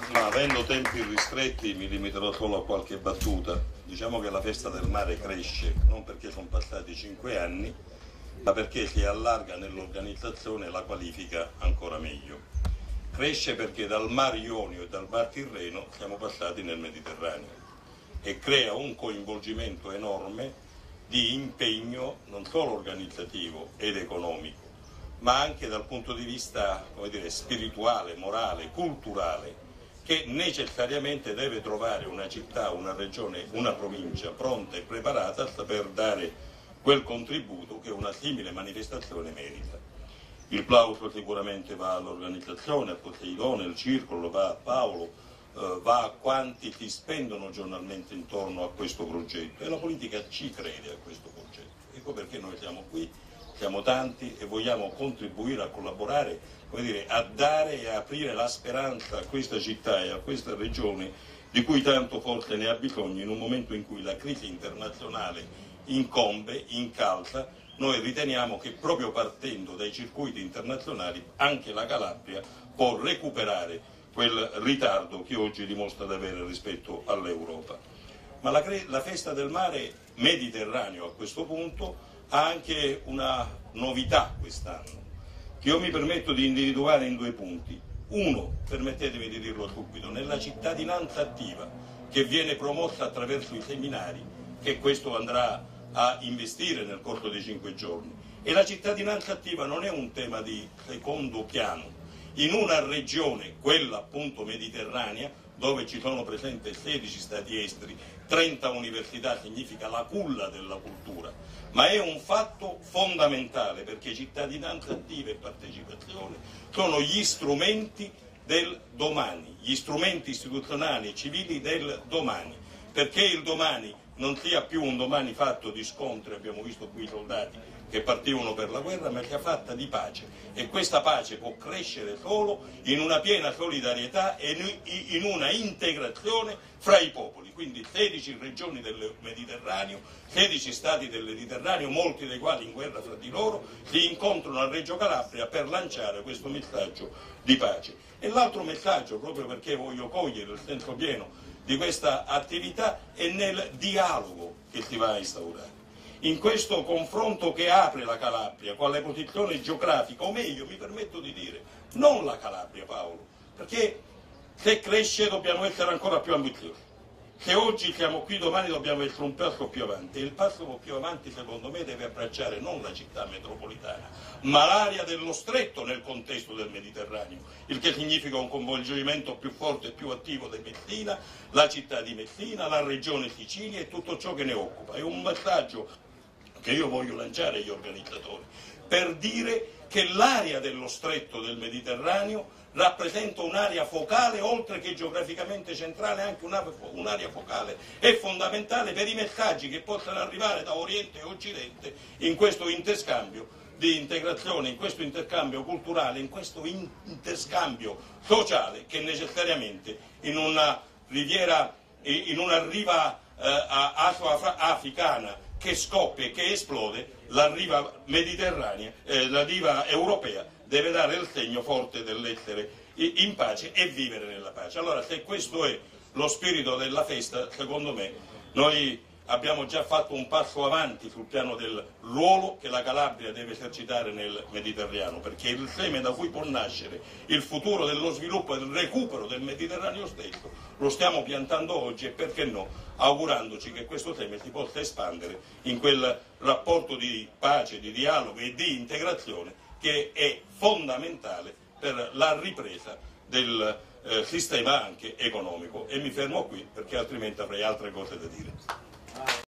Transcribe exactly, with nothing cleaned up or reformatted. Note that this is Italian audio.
Ma avendo tempi ristretti mi limiterò solo a qualche battuta. Diciamo che la festa del mare cresce, non perché sono passati cinque anni, ma perché si allarga nell'organizzazione e la qualifica ancora meglio. Cresce perché dal Mar Ionio e dal Mar Tirreno siamo passati nel Mediterraneo e crea un coinvolgimento enorme di impegno non solo organizzativo ed economico, ma anche dal punto di vista, come dire, spirituale, morale, culturale, che necessariamente deve trovare una città, una regione, una provincia pronta e preparata a saper dare quel contributo che una simile manifestazione merita. Il plauso sicuramente va all'organizzazione, a Poseidone, il circolo, va a Paolo, eh, va a quanti si spendono giornalmente intorno a questo progetto, e la politica ci crede a questo progetto. Ecco perché noi siamo qui, siamo tanti e vogliamo contribuire a collaborare, come dire, a dare e a aprire la speranza a questa città e a questa regione di cui tanto forse ne ha bisogno in un momento in cui la crisi internazionale incombe, incalza. Noi riteniamo che proprio partendo dai circuiti internazionali anche la Calabria può recuperare quel ritardo che oggi dimostra di avere rispetto all'Europa. Ma la, la festa del mare Mediterraneo a questo punto ha anche una novità quest'anno, che io mi permetto di individuare in due punti. Uno, permettetemi di dirlo subito, nella cittadinanza attiva che viene promossa attraverso i seminari, che questo andrà a investire nel corso dei cinque giorni. E la cittadinanza attiva non è un tema di secondo piano. In una regione, quella appunto mediterranea, dove ci sono presenti sedici stati esteri, trenta università, significa la culla della cultura, ma è un fatto fondamentale, perché cittadinanza attiva e partecipazione sono gli strumenti del domani, gli strumenti istituzionali e civili del domani, perché il domani non sia più un domani fatto di scontri, abbiamo visto qui i soldati che partivano per la guerra, ma sia fatta di pace, e questa pace può crescere solo in una piena solidarietà e in una integrazione fra i popoli. Quindi sedici regioni del Mediterraneo, sedici stati del Mediterraneo, molti dei quali in guerra fra di loro, si incontrano a Reggio Calabria per lanciare questo messaggio di pace. E l'altro messaggio, proprio perché voglio cogliere il senso pieno di questa attività, è nel dialogo che si va a instaurare. In questo confronto che apre la Calabria, quale posizione geografica, o meglio, mi permetto di dire, non la Calabria, Paolo, perché se cresce dobbiamo essere ancora più ambiziosi. Se oggi siamo qui, domani dobbiamo essere un passo più avanti, e il passo più avanti secondo me deve abbracciare non la città metropolitana, ma l'area dello stretto nel contesto del Mediterraneo, il che significa un coinvolgimento più forte e più attivo di Messina, la città di Messina, la regione Sicilia e tutto ciò che ne occupa. È un messaggio che io voglio lanciare agli organizzatori, per dire che l'area dello stretto del Mediterraneo rappresenta un'area focale, oltre che geograficamente centrale, anche un'area focale e fondamentale per i messaggi che possano arrivare da Oriente e Occidente in questo interscambio di integrazione, in questo interscambio culturale, in questo interscambio sociale che necessariamente in una riviera, in una riva eh, afro-africana che scoppia e che esplode, la riva mediterranea, eh, la riva europea deve dare il segno forte dell'essere in pace e vivere nella pace. Allora, se questo è lo spirito della festa, secondo me noi abbiamo già fatto un passo avanti sul piano del ruolo che la Calabria deve esercitare nel Mediterraneo, perché il seme da cui può nascere il futuro dello sviluppo e del recupero del Mediterraneo stesso lo stiamo piantando oggi, e perché no, augurandoci che questo seme si possa espandere in quel rapporto di pace, di dialogo e di integrazione che è fondamentale per la ripresa del eh, sistema anche economico. E mi fermo qui, perché altrimenti avrei altre cose da dire.